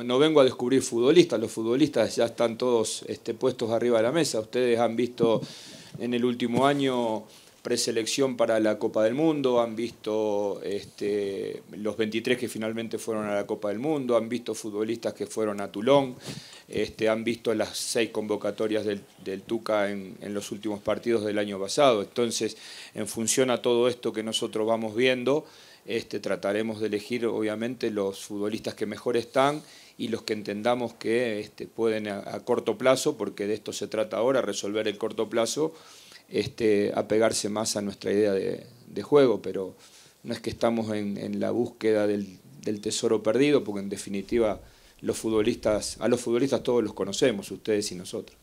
no vengo a descubrir futbolistas, los futbolistas ya están todos puestos arriba de la mesa. Ustedes han visto en el último año preselección para la Copa del Mundo, han visto los 23 que finalmente fueron a la Copa del Mundo, han visto futbolistas que fueron a Toulon, han visto las 6 convocatorias del Tuca en los últimos partidos del año pasado. Entonces, en función a todo esto que nosotros vamos viendo, trataremos de elegir obviamente los futbolistas que mejor están y los que entendamos que pueden a corto plazo, porque de esto se trata ahora, resolver el corto plazo, apegarse más a nuestra idea de juego, pero no es que estamos en la búsqueda del tesoro perdido, porque en definitiva a los futbolistas todos los conocemos, ustedes y nosotros.